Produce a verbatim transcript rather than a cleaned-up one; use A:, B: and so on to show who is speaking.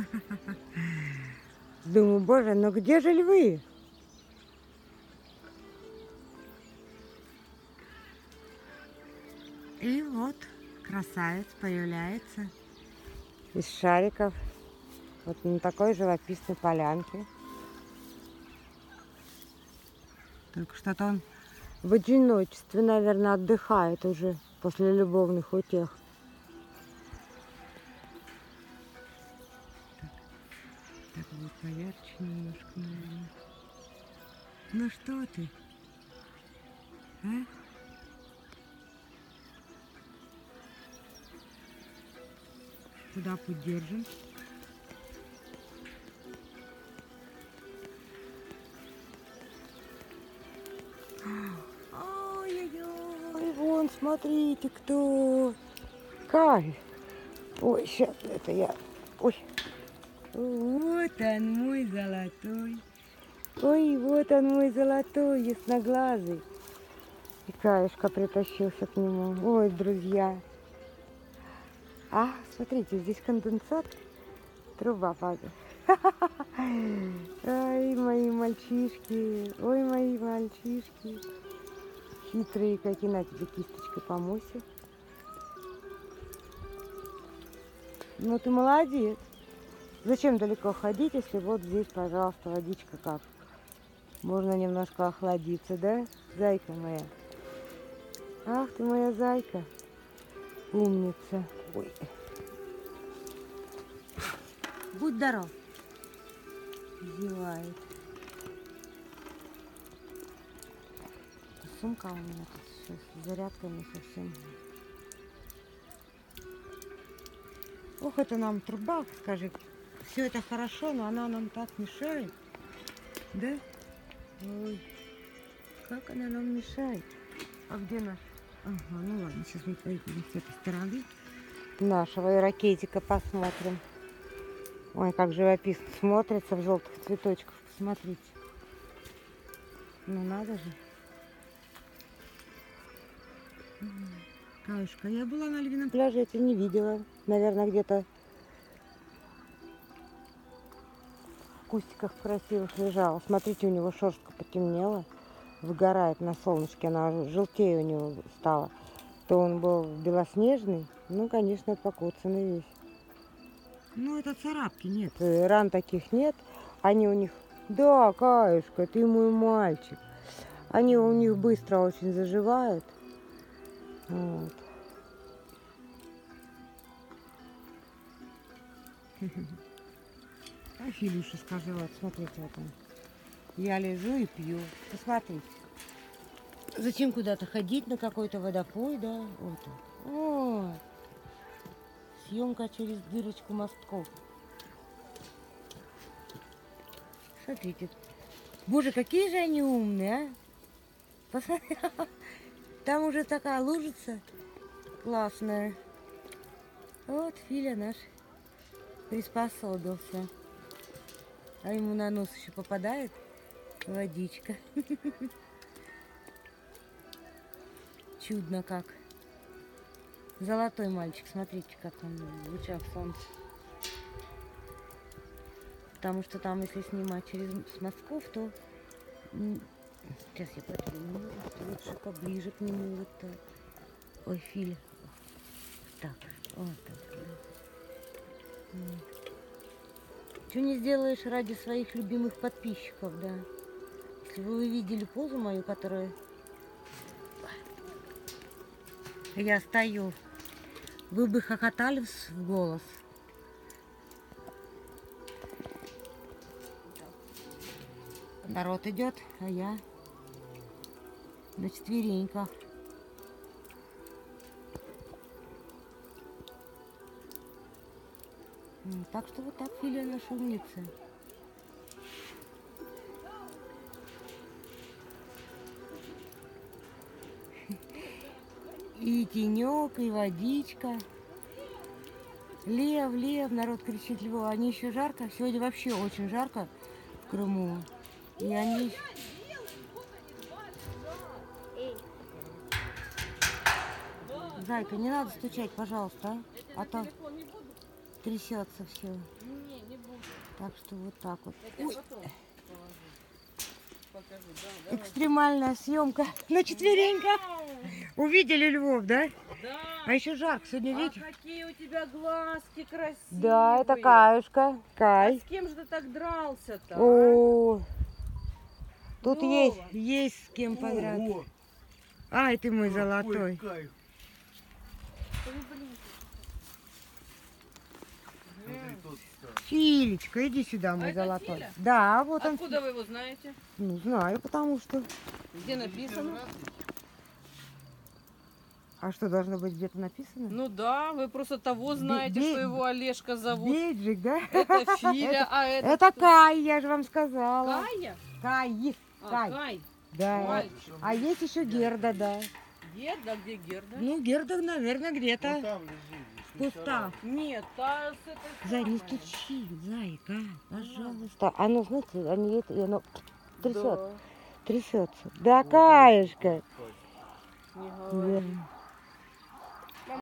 A: Думаю, боже, ну где же львы? И вот красавец появляется из шариков вот на такой живописной полянке. Только что-то он в одиночестве, наверное, отдыхает уже после любовных утех. Так, так будет поярче немножко, наверное. Ну что ты? А? Куда путь держим? Ой-ой-ой, вон, смотрите, кто. Кайф. Ой, сейчас это я. Ой. Вот он, мой золотой. Ой, вот он, мой золотой, ясноглазый. И Каюшка притащился к нему. Ой, друзья. А, смотрите, здесь конденсат. Труба падает. Ай, мои мальчишки. Ой, мои мальчишки. Хитрые какие. На тебе кисточкой помойся. Ну, ты молодец. Зачем далеко ходить, если вот здесь, пожалуйста, водичка как. Можно немножко охладиться, да, зайка моя? Ах ты моя зайка. Умница. Ой. Будь здоров. Зевает. Сумка у меня тут сейчас с зарядками совсем. Ох, это нам труба, скажи. Все это хорошо, но она нам так мешает. Да? Ой, как она нам мешает. А где наш? Ага, ну ладно, сейчас мы пойдем с этой стороны. Нашего ирокезика посмотрим. Ой, как живописно смотрится в желтых цветочках. Посмотрите. Ну надо же. Каюшка, я была на львином пляже, я тебя не видела. Наверное, где-то в кустиках красивых лежала. Смотрите, у него шерстка потемнела. Выгорает на солнышке, она желтее у него стала. То он был белоснежный, ну, конечно, покоцанный весь. Ну, это царапки, нет. Ран таких нет. Они у них... Да, Каюшка, ты мой мальчик. Они у них быстро очень заживают. Вот. А Филюша, скажи, вот, смотрите, вот он. Я лежу и пью. Посмотрите. Зачем куда-то ходить на какой-то водопой, да? Вот он. Вот. Съемка через дырочку мостков. Смотрите. Боже, какие же они умные, а? Посмотри. Там уже такая лужица классная. Вот Филя наш приспособился. А ему на нос еще попадает водичка. Чудно как. Золотой мальчик, смотрите, как он в лучах солнца. Потому что там, если снимать через мостков, то... Сейчас я подниму. Лучше поближе к нему. Вот так. Ой, Филя. Так, вот так. Что не сделаешь ради своих любимых подписчиков, да? Если вы увидели позу мою, которая... Я стою. Вы бы хохотали в голос. Народ идет, а я на четвереньках. Так что вот так Филя наша умница. И тенек, и водичка. Лев, лев, народ кричит льву. Они еще жарко. Сегодня вообще очень жарко в Крыму. И они... Зайка, не надо стучать, пожалуйста, а, а то... трясется все.
B: Не, не буду.
A: Так что вот так вот.
B: Я
A: Ой,
B: тебе потом положу. Покажу, да, давай.
A: экстремальная съемка на четвереньках. Увидели львов, да?
B: Да.
A: А еще жарко сегодня
B: А
A: вечер.
B: какие у тебя глазки красивые.
A: Да, это Каюшка.
B: А
A: Кай.
B: с кем же ты так дрался-то? а?
A: О, тут
B: Лёва.
A: есть, есть с кем подраться.
C: Ого,
A: Ай, ты мой
C: какой
A: золотой.
C: кайф.
B: Ой, блин.
C: Смотри, тот встал.
A: Филечка, иди сюда, мой
B: А это
A: золотой.
B: Филя?
A: Да, вот он.
B: Откуда вы его знаете?
A: Ну, знаю, потому что.
B: Где написано?
A: А что, должно быть где-то написано?
B: Ну да, вы просто того знаете,
A: Би-
B: что его Олежка зовут.
A: Бейджик, да?
B: Это Филя, а это...
A: Это
B: кто?
A: Кай, я же вам сказала.
B: Кая?
A: Кай.
B: А,
A: Кай.
B: Кай.
A: Да.
B: Мальчик.
A: А есть еще Герда, да.
B: Герда, где Герда?
A: Ну, Герда, наверное,
C: Вот
A: где-то
C: там лежит.
A: в кустах.
B: Нет, та с этой
A: Зай, не
B: самой.
A: стучи, зайка, пожалуйста. Оно, знаете, они это, и оно трясется,
B: Да,
A: трясется. Да, Каюшка.
B: не говори.
A: Да.